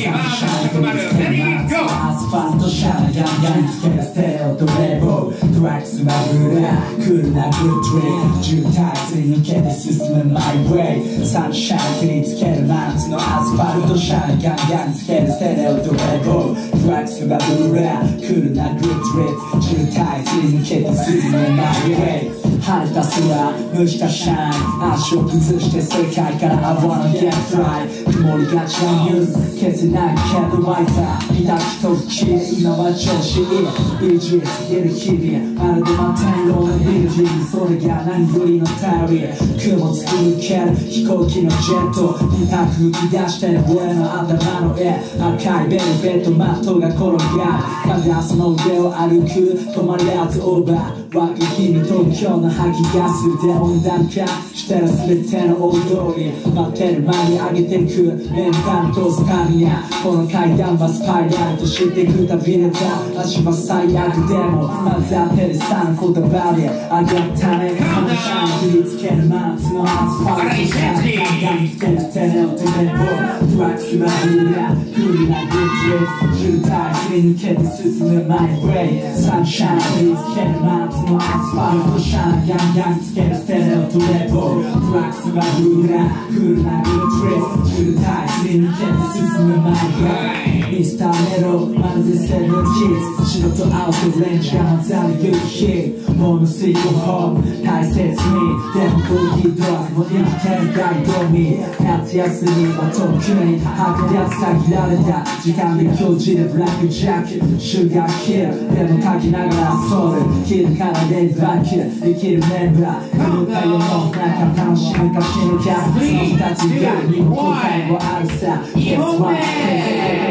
アスファルトシャラガンガンつけるステレオとレボートラックスはブラクールなグッドリー渋滞すり抜けて進むマイウェイサンシャイン照りつける夏のアスファルトシャラガンガンつけるステレオとレボートラックスはブラクールなグッドリー渋滞すり抜けて進むマイウェイ晴れた空、蒸したシャイン足を崩して世界から I wanna get fly 曇りがちなニュース消せないけど湧いた見た人きり今は調子いいイージーすぎる日々まるで摩天楼のビルディングそれが何よりの頼り雲突き抜ける飛行機のジェット2択吹き出してる俺の頭の絵赤いベルベットマットが転がるまだその上を歩く止まりやつオーバー若い日に東京の吐きガスで温暖化してる全ての大通り待ってる前に上げていくメンタルとスタミナこの階段はスパイラルとしていく旅ネタ味は最悪でも混ざってるさの言葉で上がったねサンシャイン振り付ける夏のアスファルトシャンガンガンつけるステレオとレボートラックスはブラクールなグッドリー渋滞すり抜けて進むマイウェイサンシャイン振り付ける夏のアスファルトシャンガンガンつけるステレオとレボートラックスはブラクールなグッドリー渋滞すり抜けて進むマイウェイミスターメロまるでセブンキッズ白と青とレンジが混ざる夕日もの水庫ホーム大切にでもボディドラッグも生きてる大道民夏休みは特に吐くやつ限られた時間で今日じるブラックジャックシュガーキルでも書きながらソウル切るからレイバック生きるメンバー狂った世の中楽しむか死ぬかその二つがにも答えはあるさ Guess what?